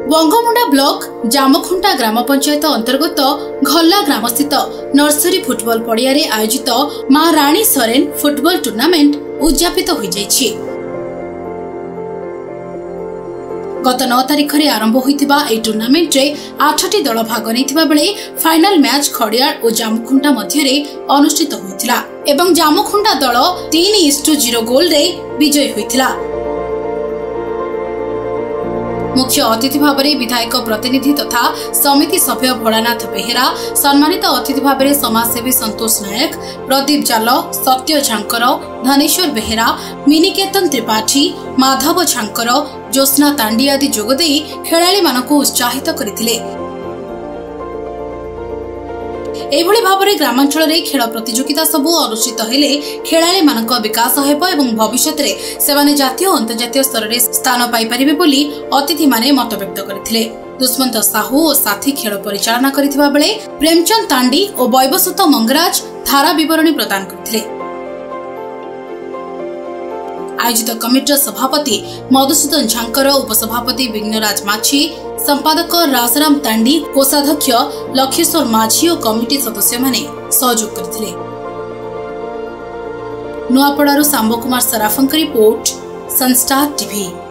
Bangomunda block Jamkhunta ग्राम पंचायत अंतर्गत Ghalla ग्रामस्थित nursery football पड़िया आयोजित मां रानी सरेन फुटबॉल टूर्नामेंट उद्यापित हो जाइछि। गत 9 तारिख में आरंभ होइतिबा ए टूर्नामेंट रे 8टी दल भाग नैथिबा बेले फाइनल मैच खड़ियाल और जामखुंटा मध्य अनुष्ठित होइतिला एवं जामखुंटा दल 3-0 गोल रे विजयी होइतिला। मुख्य अतिथि भाव में विधायक प्रतिनिधि तथा समिति सभ्य भोलानाथ बेहेरा, सम्मानित अतिथि भाव में समाजसेवी संतोष नायक, प्रदीप जाल, सत्य झांकर, धनेश्वर बेहेरा, मिनिकेतन त्रिपाठी, माधव झांकर, ज्योत्स्ना तांडी आदि जोगदे खेलाड़ी मानकु उत्साहित करथिले। एभली भाबरे ग्रामांचल रे खेल प्रतियोगिता सबु अनुष्ठित हेले खेलाड़ी मानक विकास हेबो एवं भविष्यत रे सेमाने जातीय और अंतर्जातीय स्तर रे स्थान पाई परिबे बोली अतिथि माने मत व्यक्त करथिले। दुष्मंत साहू और साथी खेल परिचालना करथिबा बेले प्रेमचंद तांडी और वैवस्वत मंगराज धारा विवरणी प्रदान करथिले। आयोजित कमिटीर सभापति मधुसूदन झांकर, उपसभापति विघ्नराज माछी, संपादक राजाराम तांडी, कोषाध्यक्ष लक्षेश्वर माझी और कमिटी सदस्य माने सहयोग करथिले। नुआपड़ारू सांबो कुमार सराफंक रिपोर्ट, सनस्टार टीवी।